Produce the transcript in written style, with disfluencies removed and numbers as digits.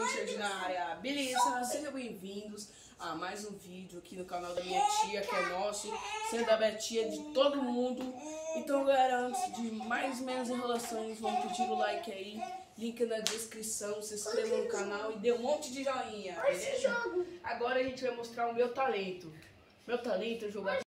Richard na área, beleza? Sejam bem-vindos a mais um vídeo aqui no canal da minha tia, que é nosso, sendo da minha tia de todo mundo. Então, galera, antes de mais ou menos enrolações, vamos pedir o like aí, link na descrição, se inscreva no canal e dê um monte de joinha, beleza? Agora a gente vai mostrar o meu talento. Meu talento é jogar